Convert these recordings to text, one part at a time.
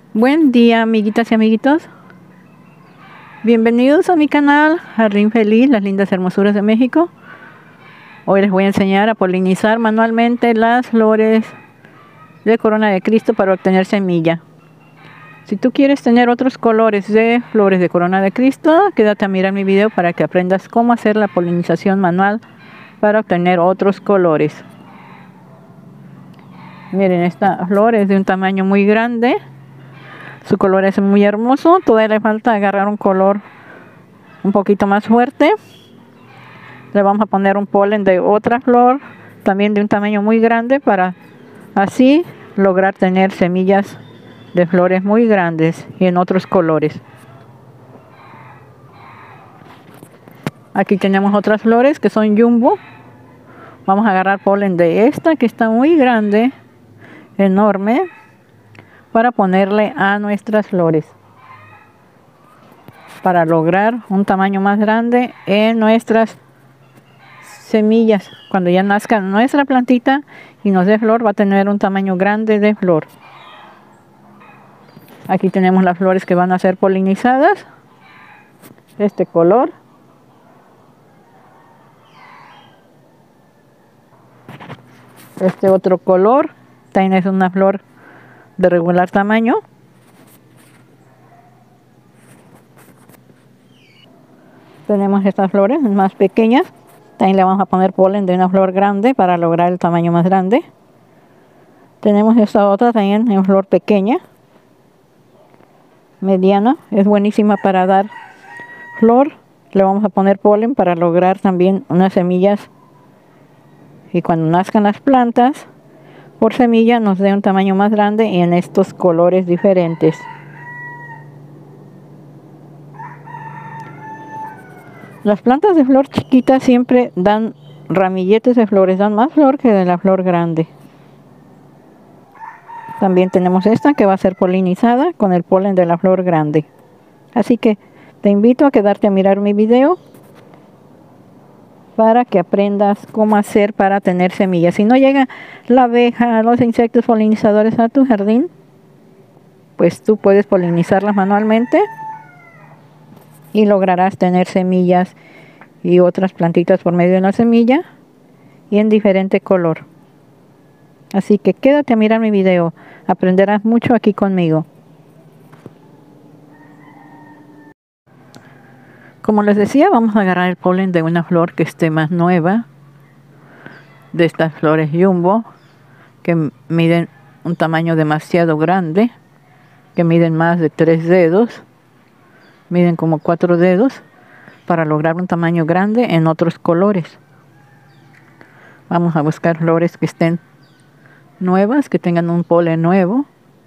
Buen día, amiguitas y amiguitos. Bienvenidos a mi canal Jardín Feliz, las lindas hermosuras de México. Hoy les voy a enseñar a polinizar manualmente las flores de corona de Cristo para obtener semilla. Si tú quieres tener otros colores de flores de corona de Cristo, quédate a mirar mi video para que aprendas cómo hacer la polinización manual para obtener otros colores. Miren, esta flor es de un tamaño muy grande. Su color es muy hermoso. Todavía le falta agarrar un color un poquito más fuerte. Le vamos a poner un polen de otra flor, también de un tamaño muy grande, para así lograr tener semillas de flores muy grandes y en otros colores. Aquí tenemos otras flores que son jumbo. Vamos a agarrar polen de esta que está muy grande, enorme, para ponerle a nuestras flores, para lograr un tamaño más grande en nuestras semillas. Cuando ya nazca nuestra plantita y nos dé flor, va a tener un tamaño grande de flor. Aquí tenemos las flores que van a ser polinizadas. Este color. Este otro color. También es una flor de regular tamaño. Tenemos estas flores más pequeñas. También le vamos a poner polen de una flor grande para lograr el tamaño más grande. Tenemos esta otra también en flor pequeña, mediana. Es buenísima para dar flor. Le vamos a poner polen para lograr también unas semillas. Y cuando nazcan las plantas, por semilla nos dé un tamaño más grande y en estos colores diferentes. Las plantas de flor chiquita siempre dan ramilletes de flores, dan más flor que de la flor grande. También tenemos esta que va a ser polinizada con el polen de la flor grande. Así que te invito a quedarte a mirar mi video para que aprendas cómo hacer para tener semillas. Si no llega la abeja, los insectos polinizadores a tu jardín, pues tú puedes polinizarlas manualmente y lograrás tener semillas y otras plantitas por medio de la semilla y en diferente color. Así que quédate a mirar mi video, aprenderás mucho aquí conmigo. Como les decía, vamos a agarrar el polen de una flor que esté más nueva, de estas flores jumbo, que miden un tamaño demasiado grande, que miden más de 3 dedos, miden como 4 dedos, para lograr un tamaño grande en otros colores. Vamos a buscar flores que estén nuevas, que tengan un polen nuevo.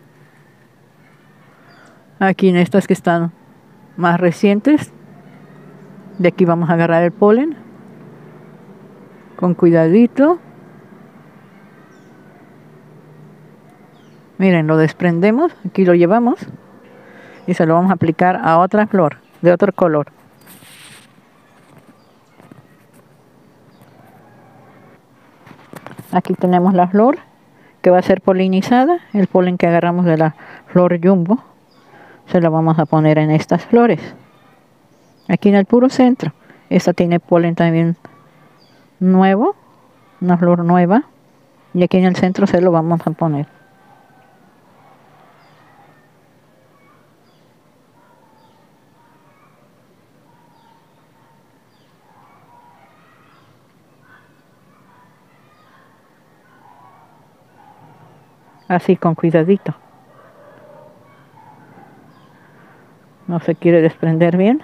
Aquí en estas que están más recientes, de aquí vamos a agarrar el polen con cuidadito. Miren, lo desprendemos, aquí lo llevamos y se lo vamos a aplicar a otra flor de otro color. Aquí tenemos la flor que va a ser polinizada. El polen que agarramos de la flor jumbo se lo vamos a poner en estas flores. Aquí en el puro centro. Esta tiene polen también nuevo, una flor nueva. Y aquí en el centro se lo vamos a poner. Así con cuidadito. No se quiere desprender bien.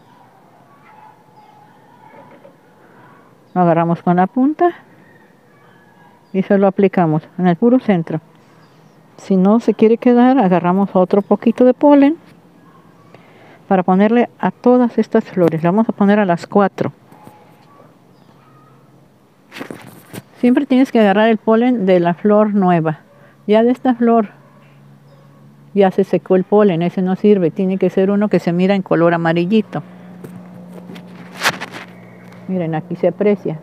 Lo agarramos con la punta y se lo aplicamos en el puro centro. Si no se quiere quedar, agarramos otro poquito de polen para ponerle a todas estas flores. Le vamos a poner a las 4. Siempre tienes que agarrar el polen de la flor nueva. Ya de esta flor ya se secó el polen, ese no sirve. Tiene que ser uno que se mira en color amarillito. Miren, aquí se aprecia.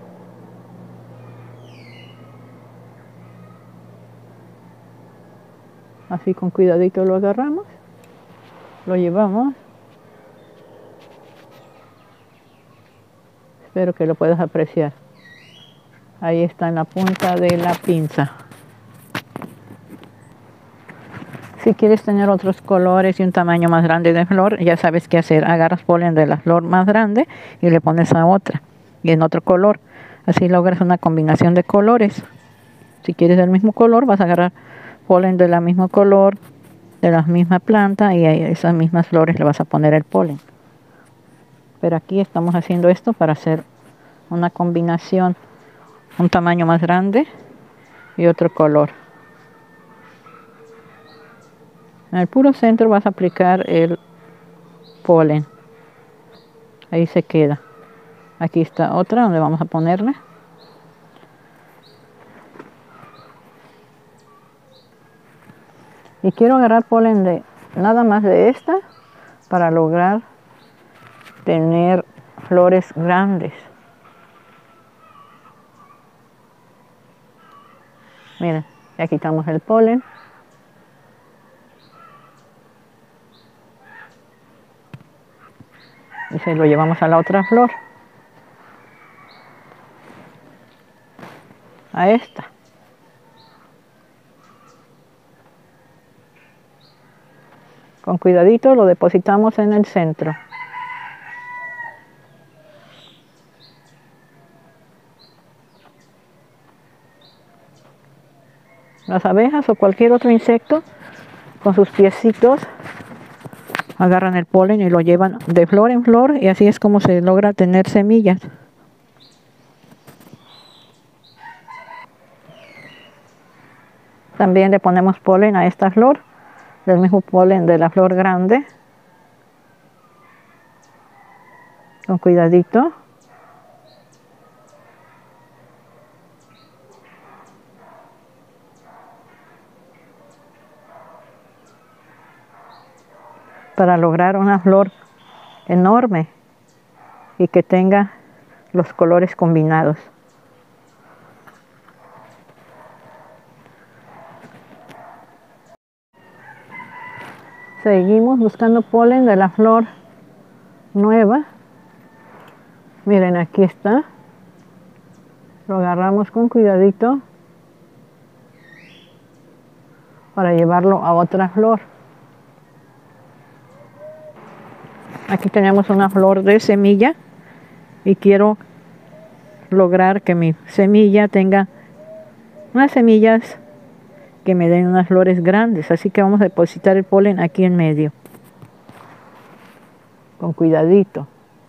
Así con cuidadito lo agarramos, lo llevamos. Espero que lo puedas apreciar. Ahí está en la punta de la pinza. Si quieres tener otros colores y un tamaño más grande de flor, ya sabes qué hacer. Agarras polen de la flor más grande y le pones a otra y en otro color. Así logras una combinación de colores. Si quieres del mismo color, vas a agarrar polen del mismo color, de la misma planta, y a esas mismas flores le vas a poner el polen. Pero aquí estamos haciendo esto para hacer una combinación, un tamaño más grande y otro color. En el puro centro vas a aplicar el polen. Ahí se queda. Aquí está otra donde vamos a ponerle. Y quiero agarrar polen de nada más de esta para lograr tener flores grandes. Miren, ya quitamos el polen. Y se lo llevamos a la otra flor. A esta. Con cuidadito lo depositamos en el centro. Las abejas o cualquier otro insecto con sus piecitos agarran el polen y lo llevan de flor en flor, y así es como se logra tener semillas. También le ponemos polen a esta flor, del mismo polen de la flor grande. Con cuidadito. Para lograr una flor enorme y que tenga los colores combinados. Seguimos buscando polen de la flor nueva. Miren, aquí está. Lo agarramos con cuidadito para llevarlo a otra flor. Aquí tenemos una flor de semilla y quiero lograr que mi semilla tenga unas semillas que me den unas flores grandes. Así que vamos a depositar el polen aquí en medio. Con cuidadito.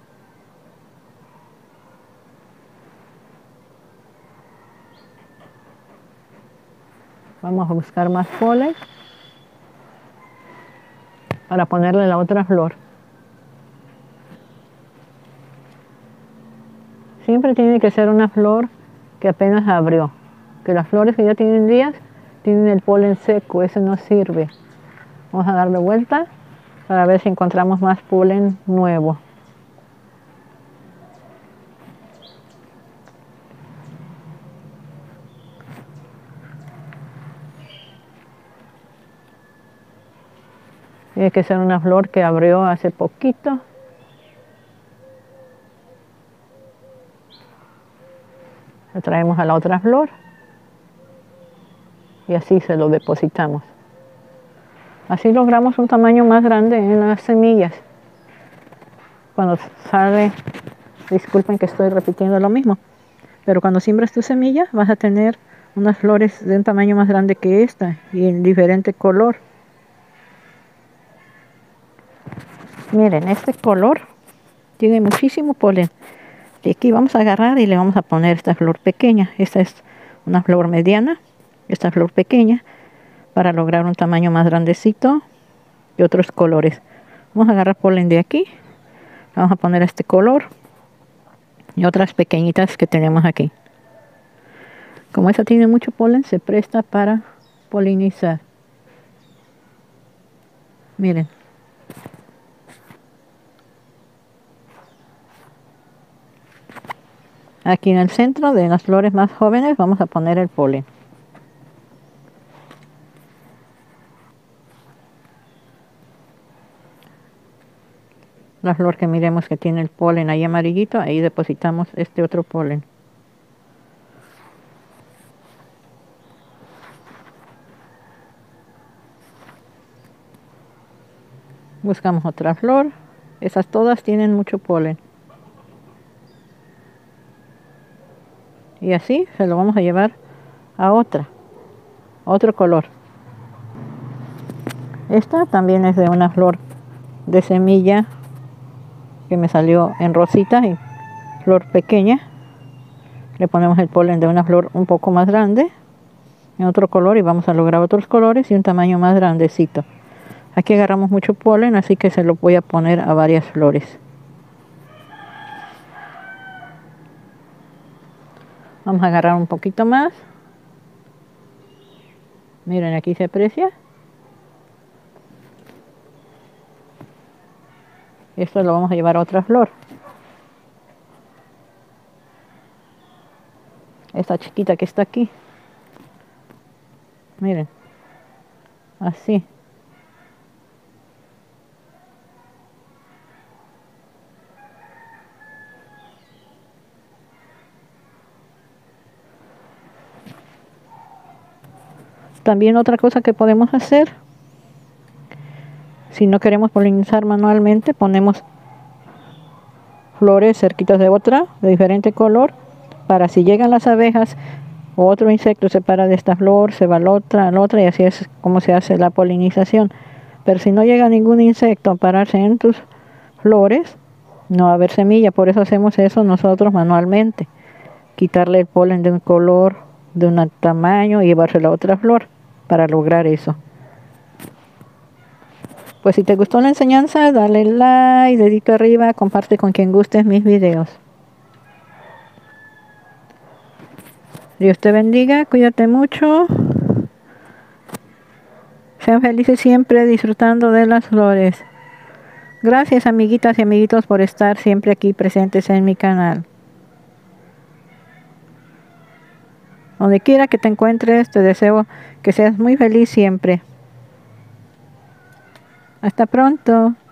Vamos a buscar más polen para ponerle la otra flor. Siempre tiene que ser una flor que apenas abrió. Que las flores que ya tienen días tienen el polen seco, ese no sirve. Vamos a darle vuelta para ver si encontramos más polen nuevo. Tiene que ser una flor que abrió hace poquito. La traemos a la otra flor y así se lo depositamos. Así logramos un tamaño más grande en las semillas. Cuando sale, disculpen que estoy repitiendo lo mismo, pero cuando siembras tu semilla vas a tener unas flores de un tamaño más grande que esta y en diferente color. Miren, este color tiene muchísimo polen. Y aquí vamos a agarrar y le vamos a poner esta flor pequeña. Esta es una flor mediana, esta flor pequeña, para lograr un tamaño más grandecito y otros colores. Vamos a agarrar polen de aquí, vamos a poner este color y otras pequeñitas que tenemos aquí. Como esta tiene mucho polen, se presta para polinizar. Miren. Aquí en el centro de las flores más jóvenes vamos a poner el polen. La flor que miremos que tiene el polen ahí amarillito, ahí depositamos este otro polen. Buscamos otra flor. Esas todas tienen mucho polen. Y así se lo vamos a llevar a otro color. Esta también es de una flor de semilla que me salió en rosita y flor pequeña. Le ponemos el polen de una flor un poco más grande en otro color y vamos a lograr otros colores y un tamaño más grandecito. Aquí agarramos mucho polen, así que se lo voy a poner a varias flores. Vamos a agarrar un poquito más. Miren, aquí se aprecia. Esto lo vamos a llevar a otra flor. Esta chiquita que está aquí. Miren. Así. También otra cosa que podemos hacer, si no queremos polinizar manualmente, ponemos flores cerquitas de otra, de diferente color, para si llegan las abejas o otro insecto se para de esta flor, se va a la otra y así es como se hace la polinización. Pero si no llega ningún insecto a pararse en tus flores, no va a haber semilla, por eso hacemos eso nosotros manualmente. Quitarle el polen de un color, de un tamaño y llevárselo a otra flor para lograr eso. Pues si te gustó la enseñanza, dale like, dedito arriba, comparte con quien guste mis videos. Dios te bendiga, cuídate mucho. Sean felices siempre disfrutando de las flores. Gracias amiguitas y amiguitos por estar siempre aquí presentes en mi canal. Donde quiera que te encuentres, te deseo que seas muy feliz siempre. Hasta pronto.